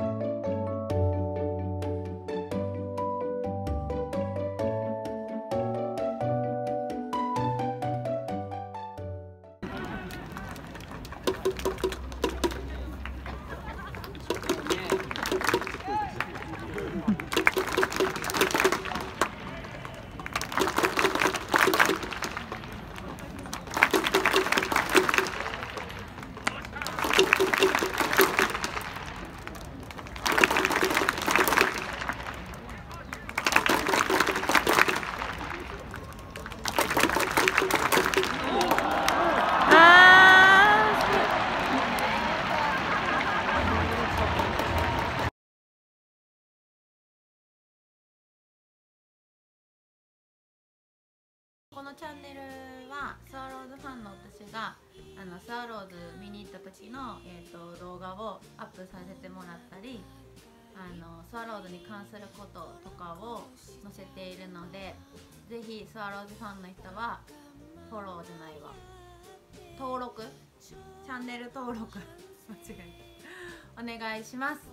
このチャンネルはスワローズファンの私がスワローズ見に行った時の、動画をアップさせてもらったりスワローズに関することとかを載せているので、ぜひスワローズファンの人はフォローじゃないわ登録チャンネル登録間違えたお願いします。